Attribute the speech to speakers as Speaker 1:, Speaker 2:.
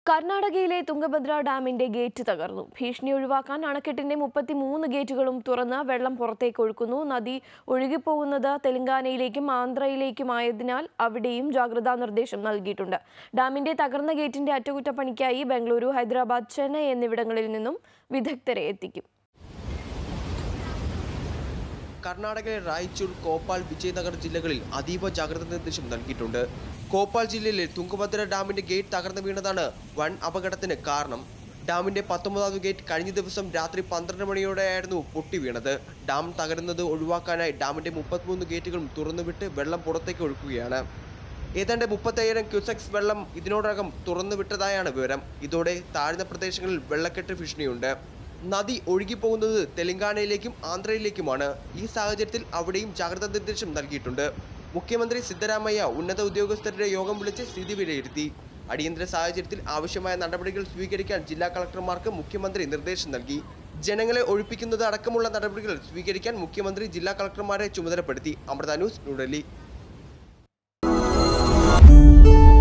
Speaker 1: കർണാടകയിലെ തുംഗഭദ്ര ഡാമിന്റെ ഗേറ്റ് തകർന്നു. ഭീഷണി ഒഴിവാക്കാൻ അണക്കെട്ടിന്റെ 33 ഗേറ്റുകളും തുറന്ന് വെള്ളം പുറത്തേക്ക് ഒഴുക്കുന്നു. നദി ഒഴുകിപ്പോകുന്നത് തെലങ്കാനയിലേക്കും ആന്ധ്രയിലേക്കുമായതിനാൽ അവിടെയും ജാഗ്രതാ നിർദ്ദേശം നൽകിയിട്ടുണ്ട്. ഡാമിന്റെ തകർന്ന ഗേറ്റിന്റെ അറ്റകുറ്റപ്പണിക്കായി ബംഗളൂരു, ഹൈദരാബാദ്, ചെന്നൈ എന്നിവിടങ്ങളിൽ നിന്നും വിദഗ്ധരെ എത്തിക്കും.
Speaker 2: കർണാടകയിലെ റായ്ചൂർ, കോപ്പാൽ, വിജയനഗർ ജില്ലകളിൽ അതീവ ജാഗ്രതാ നിർദ്ദേശം നൽകിയിട്ടുണ്ട്. കോപ്പാൽ ജില്ലയിലെ തുംഗഭദ്ര ഡാമിന്റെ ഗേറ്റ് തകർന്നു വീണതാണ് വൻ അപകടത്തിന് കാരണം. ഡാമിന്റെ 19ാമത് ഗേറ്റ് കഴിഞ്ഞ ദിവസം രാത്രി 12 മണിയോടെയായിരുന്നു പൊട്ടി വീണത്. ഡാം തകരുന്നത് ഒഴിവാക്കാനായി ഡാമിന്റെ 33 ഗേറ്റുകളും തുറന്നുവിട്ട് വെള്ളം പുറത്തേക്ക് ഒഴുക്കുകയാണ്. ഏതാണ്ട് 35,000 ക്യൂസെക്സ് വെള്ളം ഇതിനോടകം തുറന്നുവിട്ടതായാണ് വിവരം. ഇതോടെ താഴ്ന്ന പ്രദേശങ്ങളിൽ വെള്ളക്കെട്ട് ഭീഷണിയുണ്ട്. നദി ഒഴുകിപ്പോകുന്നത് തെലങ്കാനയിലേക്കും ആന്ധ്രയിലേക്കുമാണ്. ഈ സാഹചര്യത്തിൽ അവിടെയും ജാഗ്രതാ നിർദ്ദേശം നൽകിയിട്ടുണ്ട്. മുഖ്യമന്ത്രി സിദ്ധരാമയ്യ ഉന്നത ഉദ്യോഗസ്ഥരുടെ യോഗം വിളിച്ച് സ്ഥിതി വിലയിരുത്തി. അടിയന്തര സാഹചര്യത്തിൽ ആവശ്യമായ നടപടികൾ സ്വീകരിക്കാൻ ജില്ലാ കളക്ടർമാർക്ക് മുഖ്യമന്ത്രി നിർദ്ദേശം നൽകി. ജനങ്ങളെ ഒഴിപ്പിക്കുന്നത് അടക്കമുള്ള നടപടികൾ സ്വീകരിക്കാൻ മുഖ്യമന്ത്രി ജില്ലാ കളക്ടർമാരെ ചുമതലപ്പെടുത്തി. അമൃത ന്യൂസ്, ന്യൂഡൽഹി.